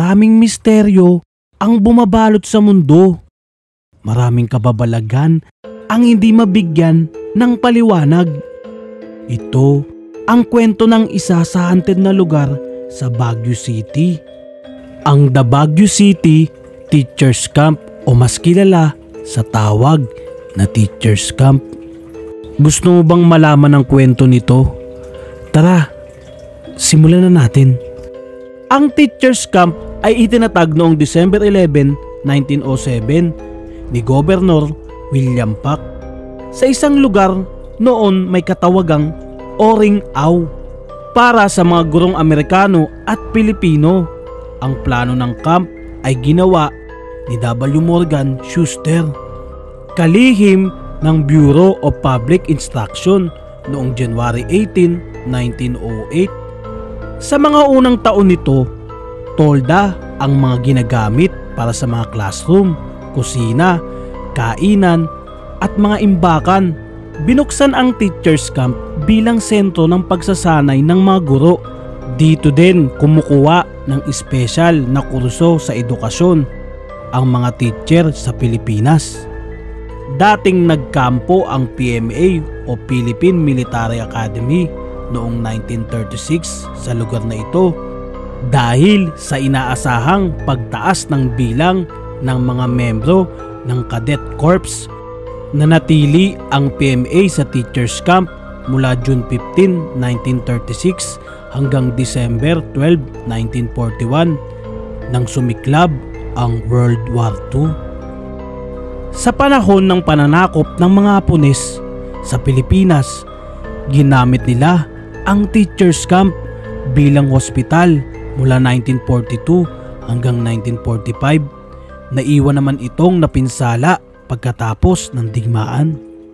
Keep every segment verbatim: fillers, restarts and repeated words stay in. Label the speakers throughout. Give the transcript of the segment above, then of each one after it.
Speaker 1: maraming misteryo ang bumabalot sa mundo. Maraming kababalagan ang hindi mabigyan ng paliwanag. Ito ang kwento ng isa sa haunted na lugar sa Baguio City. Ang The Baguio City Teachers Camp o mas kilala sa tawag na Teachers Camp. Gusto mo bang malaman ang kwento nito? Tara, simulan na natin. Ang Teachers Camp ay itinatag noong December eleventh, nineteen oh seven ni Governor William Pac sa isang lugar noon may katawagang Oring Aw para sa mga gurong Amerikano at Pilipino. Ang plano ng camp ay ginawa ni W. Morgan Schuster, kalihim ng Bureau of Public Instruction noong January eighteenth, nineteen oh eight. Sa mga unang taon nito, tolda ang mga ginagamit para sa mga classroom, kusina, kainan at mga imbakan. Binuksan ang Teachers Camp bilang sentro ng pagsasanay ng mga guro. Dito din kumukuha ng espesyal na kurso sa edukasyon ang mga teacher sa Pilipinas. Dating nagkampo ang P M A o Philippine Military Academy noong nineteen thirty-six sa lugar na ito dahil sa inaasahang pagtaas ng bilang ng mga membro ng Cadet Corps. Nanatili ang P M A sa Teachers Camp mula June fifteenth, nineteen thirty-six hanggang December twelfth, nineteen forty-one nang sumiklab ang World War Two. Sa panahon ng pananakop ng mga Hapones sa Pilipinas, ginamit nila ang Teachers Camp bilang hospital mula nineteen forty-two hanggang nineteen forty-five. Naiwan naman itong napinsala pagkatapos ng digmaan.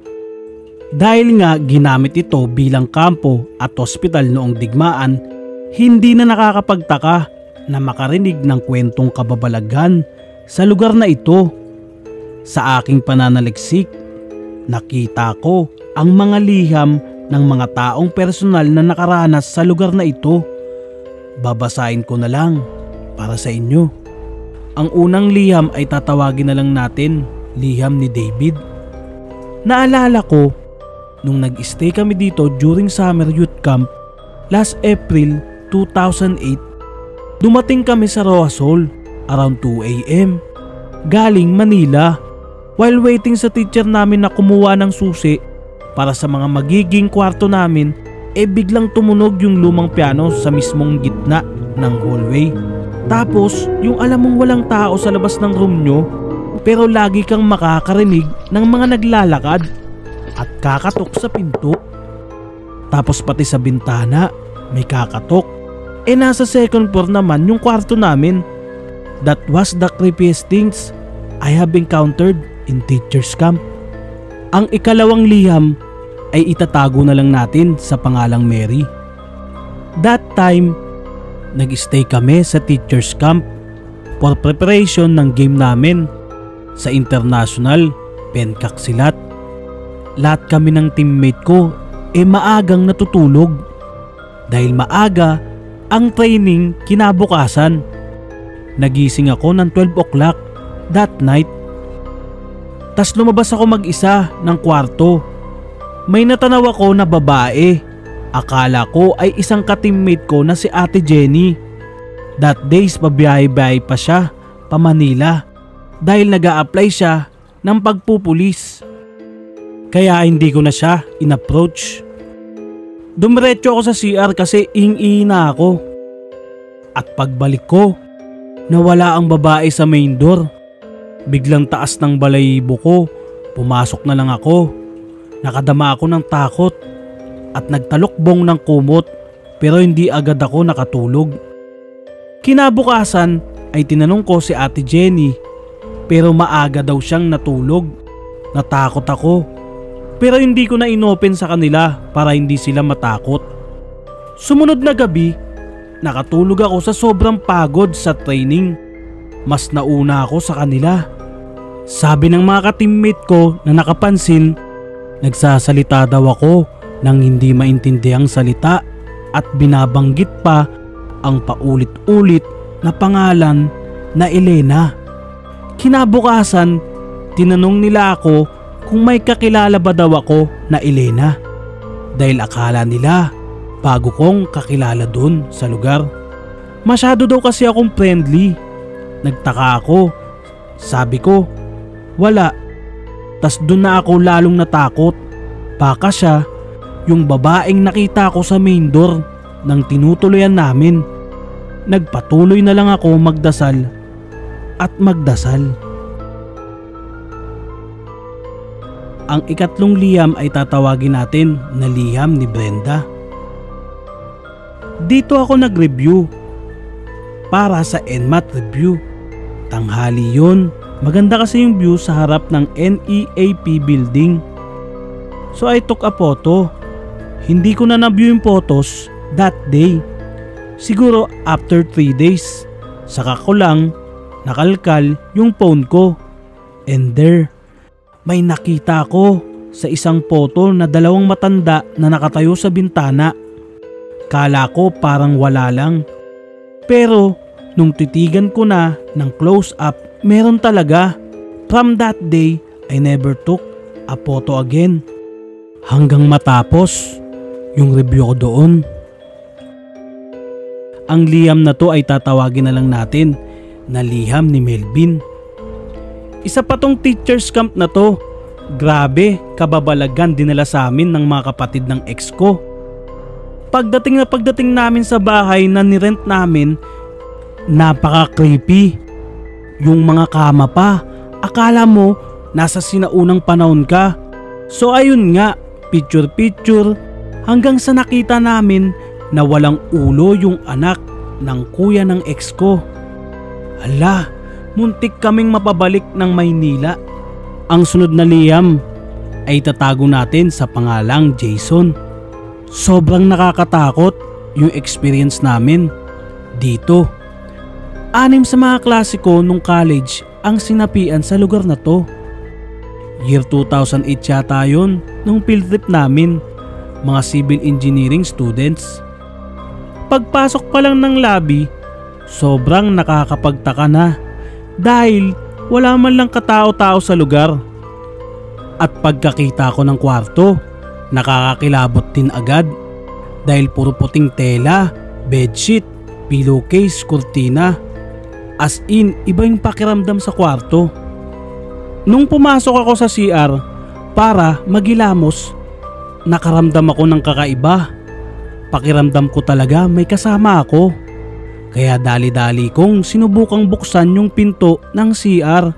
Speaker 1: Dahil nga ginamit ito bilang kampo at ospital noong digmaan, hindi na nakakapagtaka na makarinig ng kwentong kababalaghan sa lugar na ito. Sa aking pananaliksik, nakita ko ang mga liham ng mga taong personal na nakaranas sa lugar na ito. Babasahin ko na lang para sa inyo. Ang unang liham ay tatawagin na lang natin liham ni David. Naalala ko nung nag-stay kami dito during summer youth camp last April two thousand eight. Dumating kami sa Roasol around two a m galing Manila. While waiting sa teacher namin na kumuha ng susi para sa mga magiging kwarto namin, eh biglang tumunog yung lumang piano sa mismong gitna ng hallway. Tapos yung alam mong walang tao sa labas ng room nyo, pero lagi kang makakarinig ng mga naglalakad at kakatok sa pinto. Tapos pati sa bintana may kakatok. Eh nasa second floor naman yung kwarto namin. That was the creepiest things I have encountered in Teachers Camp. Ang ikalawang liham ay itatago na lang natin sa pangalang Mary. That time, nag-stay kami sa Teachers Camp for preparation ng game namin sa International Pencaksilat. Lahat kami ng teammate ko e eh maagang natutulog dahil maaga ang training kinabukasan. Nagising ako ng twelve o'clock that night. Tas lumabas ako mag-isa ng kwarto. May natanaw ako na babae. Akala ko ay isang ka-teammate ko na si Ate Jenny. That days pabiyahe-biyahe pa siya pa Manila dahil nag-a-apply siya ng pagpupulis. Kaya hindi ko na siya in-approach. Dumiretso ako sa C R kasi ing-ihi na ako. At pagbalik ko, nawala ang babae sa main door. Biglang taas ng balahibo ko, pumasok na lang ako. Nakadama ako ng takot at nagtalukbong ng kumot pero hindi agad ako nakatulog. Kinabukasan ay tinanong ko si Ate Jenny pero maaga daw siyang natulog. Natakot ako pero hindi ko na inopen sa kanila para hindi sila matakot. Sumunod na gabi, nakatulog ako sa sobrang pagod sa training. Mas nauna ako sa kanila. Sabi ng mga ka-teammate ko na nakapansin, nagsasalita daw ako ng hindi maintindiang salita at binabanggit pa ang paulit-ulit na pangalan na Elena. Kinabukasan, tinanong nila ako kung may kakilala ba daw ako na Elena. Dahil akala nila bago kong kakilala dun sa lugar. Masyado daw kasi akong friendly. Nagtaka ako. Sabi ko, wala. Tas dun na ako lalong natakot. Baka siya yung babaeng nakita ko sa main door ng tinutuluyan namin. Nagpatuloy na lang ako magdasal at magdasal. Ang ikatlong liham ay tatawagin natin na liham ni Brenda. Dito ako nag-review para sa N M A T review. Tanghali yun. Maganda kasi yung view sa harap ng N E A P building. So I took a photo. Hindi ko na na-view yung photos that day. Siguro after three days. Saka ko lang nakalkal yung phone ko. And there, may nakita ko sa isang photo na dalawang matanda na nakatayo sa bintana. Kala ko parang wala lang. Pero nung titigan ko na ng close up, meron talaga. From that day, I never took a photo again. Hanggang matapos yung review ko doon. Ang liham na to ay tatawagin na lang natin na liham ni Melvin. Isa pa tong teachers camp na to. Grabe, kababalagan dinala sa amin ng mga kapatid ng ex ko. Pagdating na pagdating namin sa bahay na nirent namin, napaka-creepy. Yung mga kama pa, akala mo nasa sinaunang panahon ka. So ayun nga, picture-picture hanggang sa nakita namin na walang ulo yung anak ng kuya ng ex ko. Hala, muntik kaming mapabalik ng Maynila. Ang sunod na liham ay tatago natin sa pangalang Jason. Sobrang nakakatakot yung experience namin dito. Anim sa mga klase ko nung college ang sinapian sa lugar na to. Year two thousand eight yata yun nung field trip namin, mga civil engineering students. Pagpasok pa lang ng lobby, sobrang nakakapagtaka na dahil wala man lang katao-tao sa lugar. At pagkakita ko ng kwarto, nakakakilabot din agad dahil puro puting tela, bedsheet, pillowcase, kurtina. As in, iba yung pakiramdam sa kwarto. Nung pumasok ako sa C R para magilamos, nakaramdam ako ng kakaiba. Pakiramdam ko talaga may kasama ako. Kaya dali-dali kong sinubukang buksan yung pinto ng C R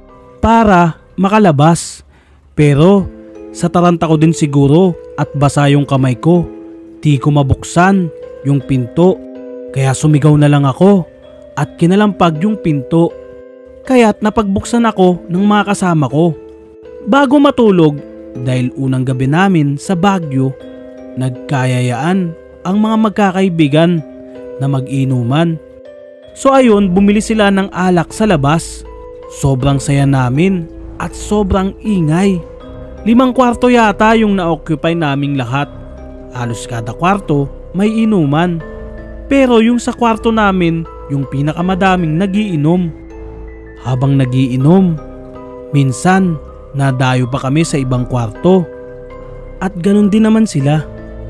Speaker 1: para makalabas. Pero sa taranta ko din siguro at basa yung kamay ko, di ko mabuksan yung pinto. Kaya sumigaw na lang ako at kinalampag yung pinto. Kaya't napagbuksan ako ng mga kasama ko. Bago matulog, dahil unang gabi namin sa Baguio, nagkayayaan ang mga magkakaibigan na mag-inuman. So ayun, bumili sila ng alak sa labas. Sobrang saya namin at sobrang ingay. Limang kwarto yata yung na-occupy naming lahat. Halos kada kwarto may inuman. Pero yung sa kwarto namin, yung pinakamadaming nagiinom. Habang nagiinom, minsan nadayo pa kami sa ibang kwarto. At ganun din naman sila.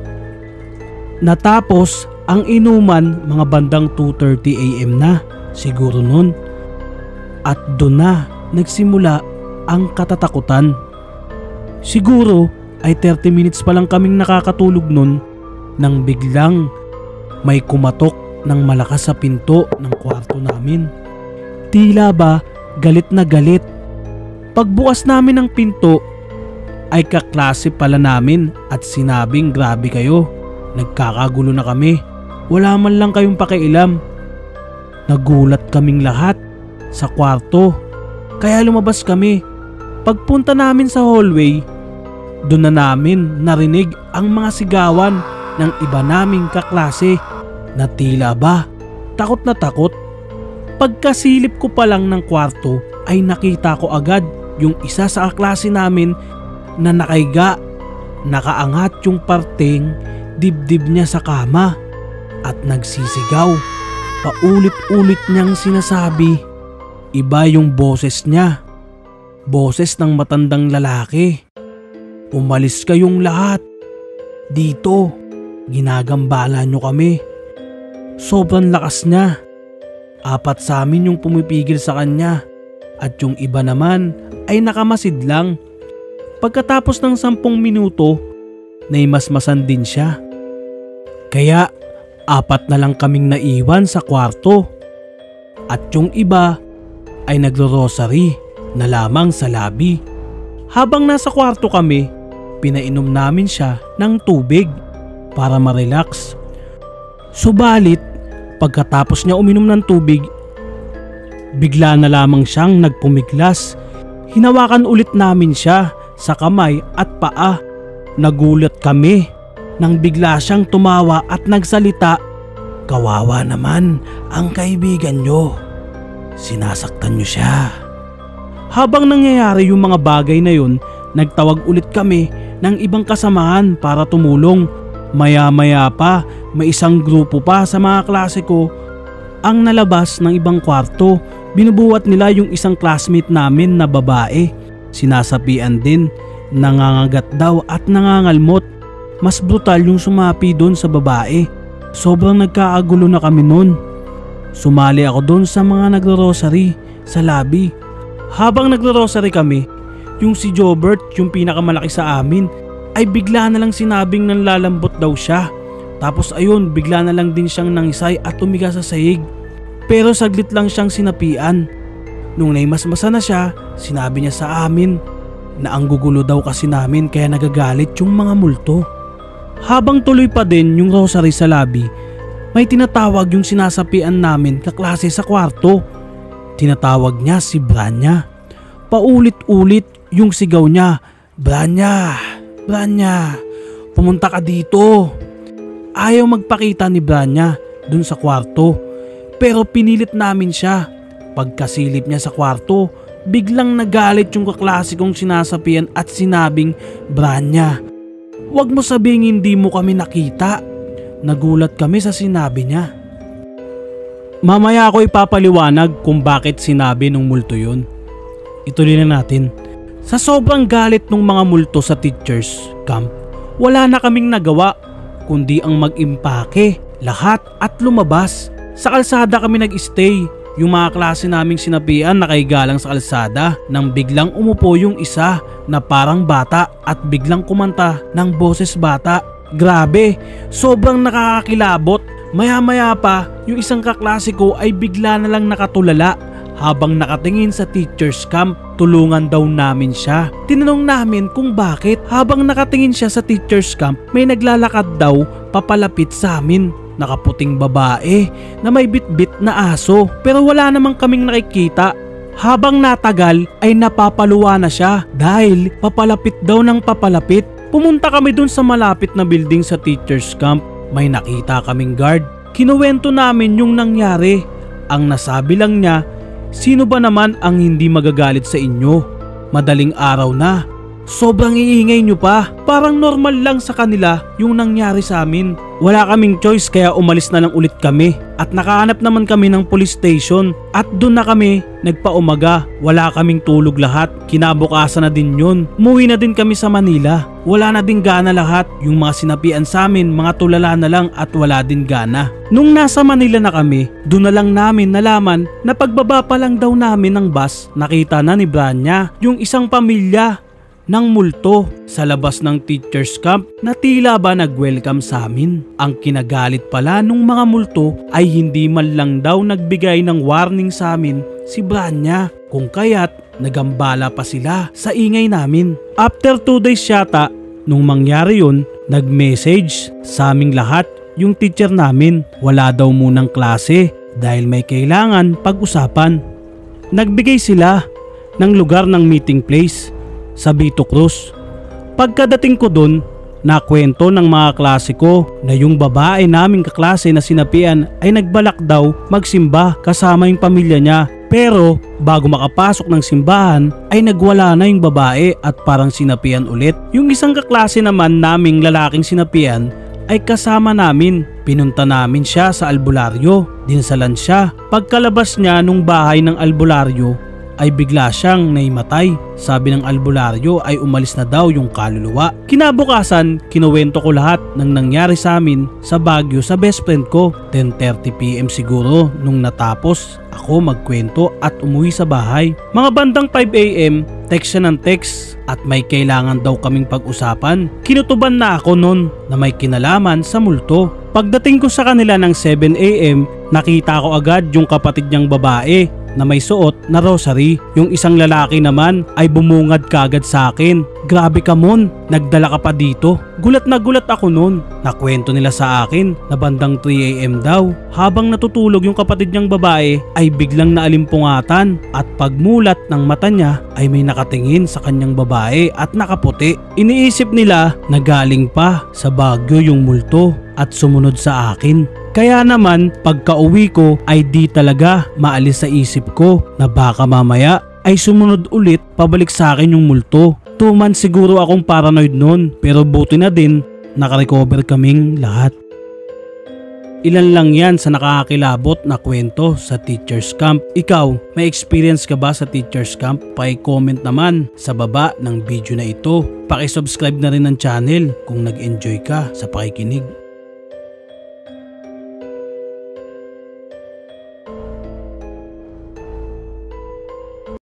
Speaker 1: Natapos ang inuman mga bandang two thirty a m na siguro nun. At doon na nagsimula ang katatakutan. Siguro ay thirty minutes pa lang kaming nakakatulog nun nang biglang may kumatok ng malakas sa pinto ng kwarto namin. Tila ba galit na galit. Pagbukas namin ng pinto ay kaklase pala namin at sinabing grabe kayo, nagkakagulo na kami, wala man lang kayong pakialam. Nagulat kaming lahat sa kwarto kaya lumabas kami. Pagpunta namin sa hallway, doon na namin narinig ang mga sigawan ng iba naming kaklase na tila ba takot na takot. Pagkasilip ko pa lang ng kwarto ay nakita ko agad yung isa sa kaklase namin na nakaiga, nakaangat yung parteng dibdib niya sa kama at nagsisigaw. Paulit-ulit niyang sinasabi. Iba yung boses niya. Boses ng matandang lalaki. Umalis kayong lahat. Dito, ginagambala nyo kami. Sobrang lakas niya. Apat sa amin yung pumipigil sa kanya at yung iba naman ay nakamasid lang. Pagkatapos ng sampung minuto, naimasmasan din siya. Kaya apat na lang kaming naiwan sa kwarto at yung iba ay nagro-rosary na lamang sa labi. Habang nasa kwarto kami, pinainom namin siya ng tubig para ma-relax. Subalit, pagkatapos niya uminom ng tubig, bigla na lamang siyang nagpumiglas. Hinawakan ulit namin siya sa kamay at paa. Nagulat kami nang bigla siyang tumawa at nagsalita. Kawawa naman ang kaibigan nyo. Sinasaktan nyo siya. Habang nangyayari yung mga bagay na yun, nagtawag ulit kami ng ibang kasamahan para tumulong. Maya-maya pa, may isang grupo pa sa mga klase ko ang nalabas ng ibang kwarto. Binubuhat nila yung isang classmate namin na babae. Sinasapian din, nangangagat daw at nangangalmot. Mas brutal yung sumapi doon sa babae. Sobrang nagkaagulo na kami noon. Sumali ako doon sa mga nagro-rosary sa lobby. Habang nagro-rosary kami, yung si Jobert, yung pinakamalaki sa amin, ay bigla na lang sinabing nanlalambot daw siya. Tapos ayun, bigla na lang din siyang nangisay at tumiga sa sahig. Pero saglit lang siyang sinapian. Nung naimasmasa na siya, sinabi niya sa amin na ang gugulo daw kasi namin kaya nagagalit yung mga multo. Habang tuloy pa din yung rosary sa lobby, may tinatawag yung sinasapian namin kaklase sa kwarto. Tinatawag niya si Branya. Paulit-ulit yung sigaw niya, Branya, Branya, pumunta ka dito. Ayaw magpakita ni Branya dun sa kwarto, pero pinilit namin siya. Pagkasilip niya sa kwarto, biglang nagalit yung kaklase kong sinasapian at sinabing, Branya, wag mo sabing hindi mo kami nakita. Nagulat kami sa sinabi niya. Mamaya ako ipapaliwanag kung bakit sinabi ng multo yun. Ituloy na natin. Sa sobrang galit ng mga multo sa teachers camp, wala na kaming nagawa kundi ang mag-impake lahat at lumabas. Sa kalsada kami nag-stay. Yung mga klase naming sinapian nakahiga lang sa kalsada nang biglang umupo yung isa na parang bata at biglang kumanta ng boses bata. Grabe, sobrang nakakakilabot. Maya-maya pa, yung isang kaklase ko ay bigla na lang nakatulala habang nakatingin sa teachers camp. Tulungan daw namin siya. Tinanong namin kung bakit. Habang nakatingin siya sa teachers camp, may naglalakad daw papalapit sa amin. Nakaputing babae na may bitbit na aso, pero wala namang kaming nakikita. Habang natagal ay napapaluwa na siya dahil papalapit daw ng papalapit. Pumunta kami dun sa malapit na building sa teachers camp. May nakita kaming guard. Kinuwento namin yung nangyari. Ang nasabi lang niya, sino ba naman ang hindi magagalit sa inyo? Madaling araw na. Sobrang iingay nyo pa. Parang normal lang sa kanila yung nangyari sa amin. Wala kaming choice kaya umalis na lang ulit kami. At nakahanap naman kami ng police station. At doon na kami nagpaumaga. Wala kaming tulog lahat. Kinabukasan na din yun. Umuwi na din kami sa Manila. Wala na din gana lahat. Yung mga sinapian sa amin, mga tulala na lang at wala din gana. Nung nasa Manila na kami, doon na lang namin nalaman na pagbaba pa lang daw namin ng bus, nakita na ni Branya yung isang pamilya ng multo sa labas ng teachers camp na tila ba nag-welcome sa amin. Ang kinagalit pala nung mga multo ay hindi man lang daw nagbigay ng warning sa amin si Branya, kung kaya't nagambala pa sila sa ingay namin. After two days yata nung mangyari yun, nag-message sa aming lahat yung teacher namin. Wala daw munang klase dahil may kailangan pag-usapan. Nagbigay sila ng lugar ng meeting place sa Vito Cruz. Pagkadating ko dun, nakwento ng mga klase ko na yung babae naming kaklase na sinapian ay nagbalak daw magsimba kasama yung pamilya niya. Pero bago makapasok ng simbahan ay nagwala na yung babae at parang sinapian ulit. Yung isang kaklase naman naming lalaking sinapian ay kasama namin. Pinunta namin siya sa albularyo. Dinasalan siya. Pagkalabas niya nung bahay ng albularyo ay bigla siyang naimatay. Sabi ng albularyo ay umalis na daw yung kaluluwa. Kinabukasan, kinuwento ko lahat ng nangyari sa amin sa Baguio sa best friend ko. ten thirty p m siguro nung natapos ako magkwento at umuwi sa bahay. Mga bandang five a m, text siya ng text at may kailangan daw kaming pag-usapan. Kinutuban na ako nun na may kinalaman sa multo. Pagdating ko sa kanila ng seven a m, nakita ko agad yung kapatid niyang babae na may suot na rosary. Yung isang lalaki naman ay bumungad kagad sa akin. Grabe ka Mon, nagdala ka pa dito. Gulat na gulat ako nun. Nakwento nila sa akin na bandang three a m daw. Habang natutulog yung kapatid niyang babae ay biglang naalimpungatan at pagmulat ng mata niya ay may nakatingin sa kanyang babae at nakaputi. Iniisip nila na galing pa sa Baguio yung multo at sumunod sa akin. Kaya naman pagka uwi ko ay di talaga maalis sa isip ko na baka mamaya ay sumunod ulit pabalik sa akin yung multo. Two months siguro akong paranoid noon, pero buti na din nakarecover kaming lahat. Ilan lang yan sa nakakakilabot na kwento sa Teachers Camp. Ikaw, may experience ka ba sa Teachers Camp? Paki-comment naman sa baba ng video na ito. Paki-subscribe na rin ng channel kung nag-enjoy ka sa pakikinig.